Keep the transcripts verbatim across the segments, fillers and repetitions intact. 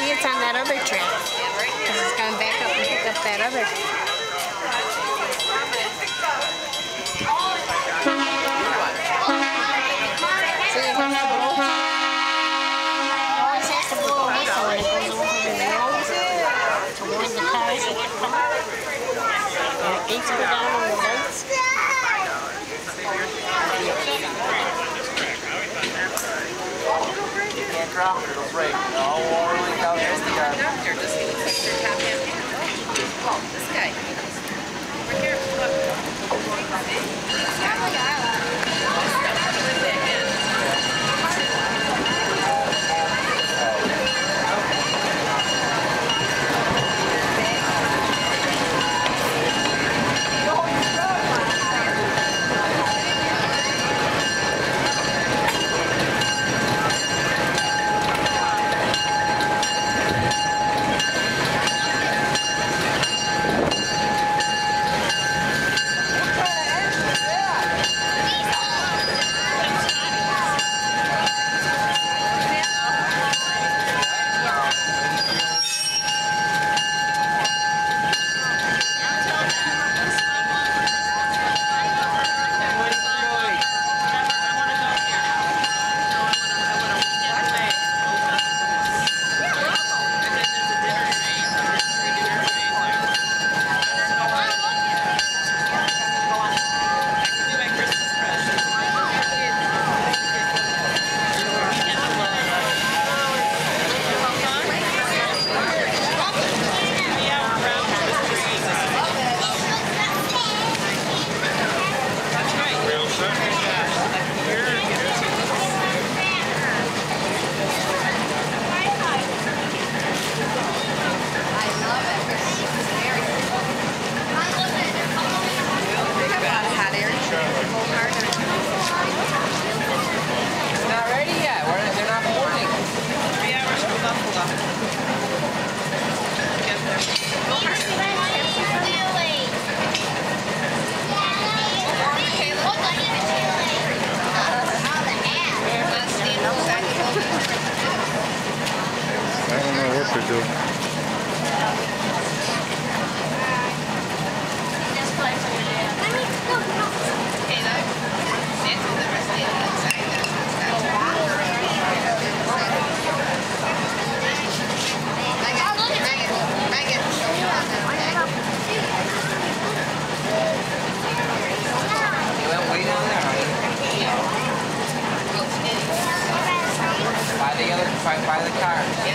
see it's on that other track. Because it's going back up and pick up that other. See, it always has to blow a whistle when it goes over the road to warn the cars that are coming. And the gates go down on the lights. Can't drop it, it'll break. No, really down there. There's the conductor, just he looks like their top hand. Oh, this guy. Over here, look. By, by the car.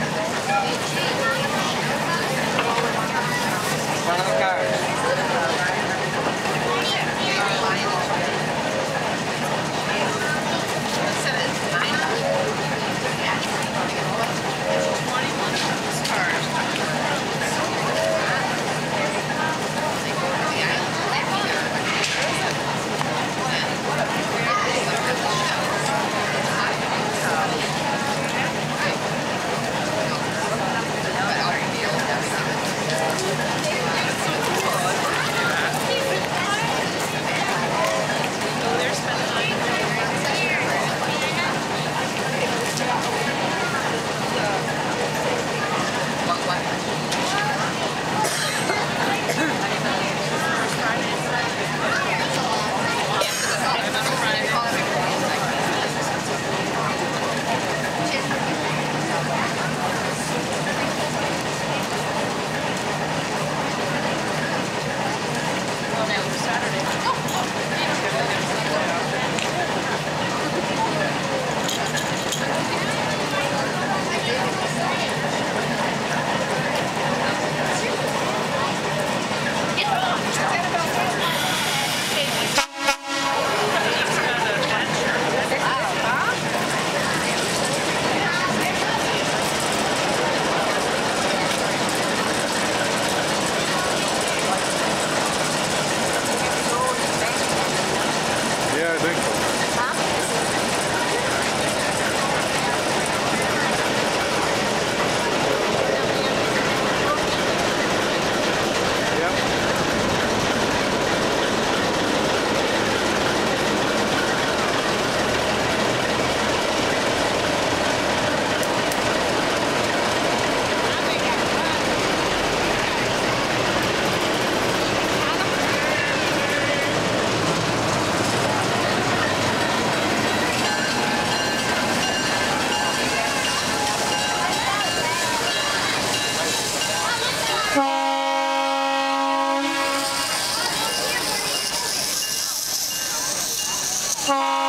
One of the cars. Bye.